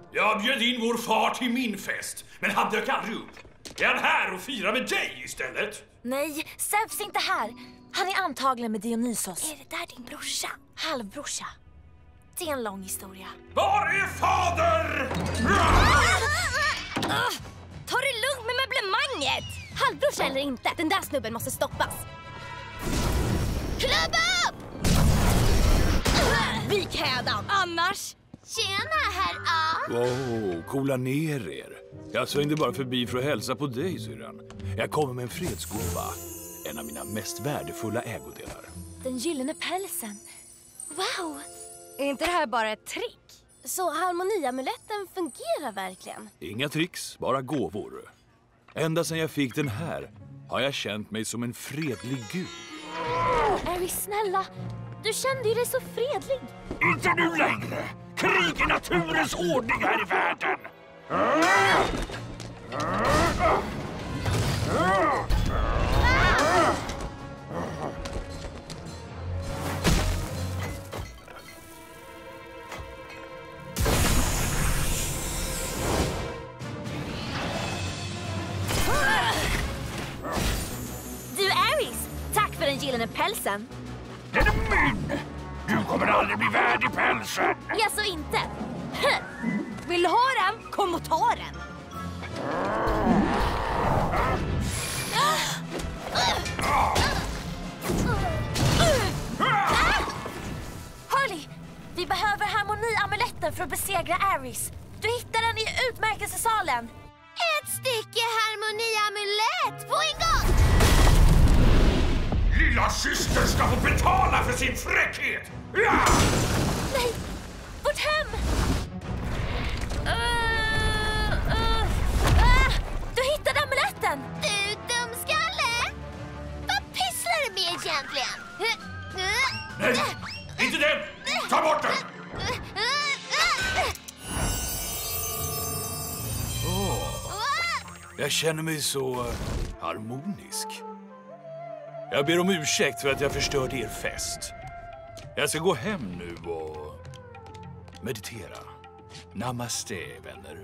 Jag bjöd in vår far till min fest, men han dök aldrig upp. Är han här och firar med dig istället? Nej, Zeus är inte här. Han är antagligen med Dionysos. Är det där din brorsa? Halvbrorsa. Det är en lång historia. Var är fader? Ta det lugnt med möblemanget! Halvbrorsa eller inte, den där snubben måste stoppas. Klubba upp! Vik hädan, annars... Tjena, herr A. Wow, coola ner er. Jag svängde bara förbi för att hälsa på dig, syrran. Jag kommer med en fredsgåva. En av mina mest värdefulla ägodelar. Den gyllene pälsen. Wow! Är inte det här bara ett trick? Så harmoniamuletten fungerar verkligen? Inga tricks, bara gåvor. Ända sedan jag fick den här har jag känt mig som en fredlig gud. Aries, snälla. Du kände ju dig så fredlig. Inte nu längre! Krig är naturens ordning här i världen! Du, Aries, tack för den gyllene pälsen. Den är min! Du kommer aldrig bli värd i pälsen! Jag så inte. Vill du ha den? Kom och ta den! Harley, vi behöver harmoniamuletten för att besegra Aries. Du hittar den i utmärkelsesalen. Ett stycke harmoniamulett på en gång! Lilla syster ska få betala för sin fräckhet! Ja! Nej, vårt hem! Du hittade amuletten! Du dumskalle! Vad pysslar du med egentligen? Nej, inte den! Ta bort den! Jag känner mig så harmonisk. Jag ber om ursäkt för att jag förstörde er fest. Jag ska gå hem nu och meditera. Namaste, vänner.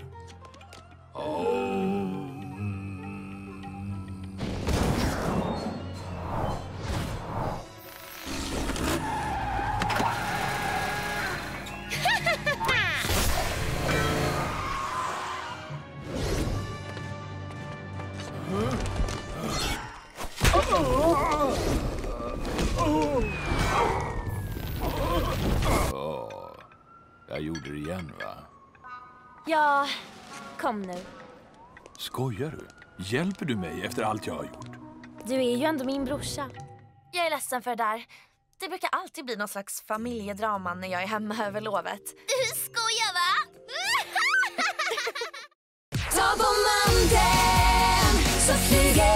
Jag gjorde det igen, va? Ja, kom nu. Skojar du? Hjälper du mig efter allt jag har gjort? Du är ju ändå min brorsa. Jag är ledsen för det där. Det brukar alltid bli någon slags familjedrama när jag är hemma över lovet. Du skojar, va? Ta på manteln så flyger